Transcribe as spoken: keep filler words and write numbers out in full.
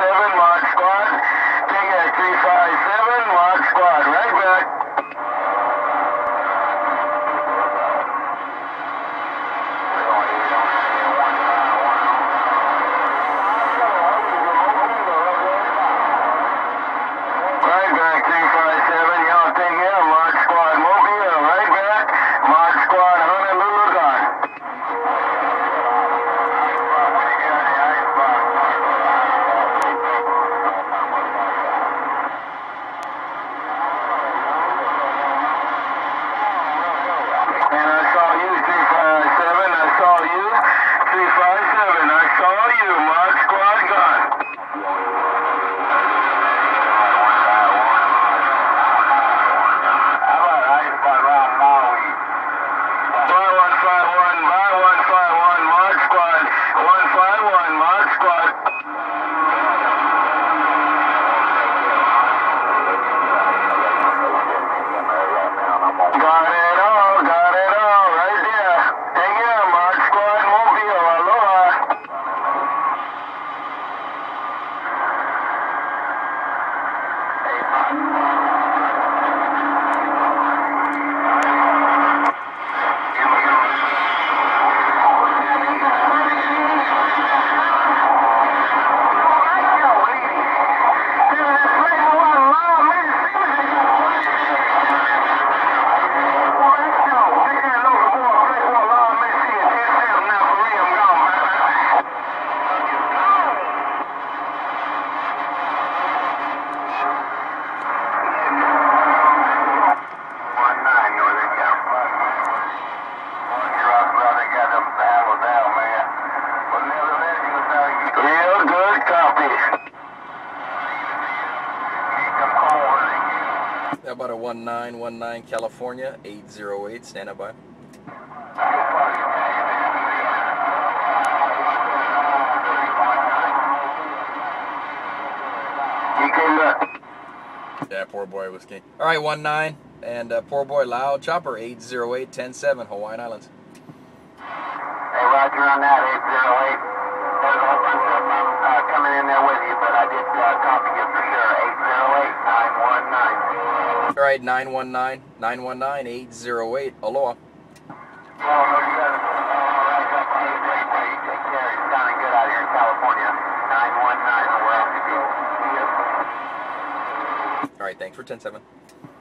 seven, Modsquad. Take it at three five seven, Modsquad. Right back. Right back, three five seven. Y'all take care, Modsquad. Mobile. Right back. Modsquad, Honolulu gone. And I saw you, three five seven. I saw you, three five seven. I saw you, Modsquad gone. How about IceBox around Maui? Bar one five one, bar one five one, Modsquad. one five one, Modsquad. Got it all, got it all, right there. Take care, Modsquad, Mobile, aloha. Real good copy. How about a one nine one nine California, eight zero eight, standing by. You came back. Yeah, poor boy was king. All right, one nine, and uh, poor boy loud chopper, eight zero eight, ten seven, Hawaiian Islands. Hey, Roger on that, eight zero eight. There's a whole bunch of them uh, coming in there with you, but I did uh, copy you for sure. eight zero eight, nine one nine. All right, nine one nine, nine one nine, eight zero eight, aloha. Well, no, you got it. All right, that's eight eight eight. You take care. It's sounding good out here in California. nine one nine, we're out to you. All right, thanks for ten seven.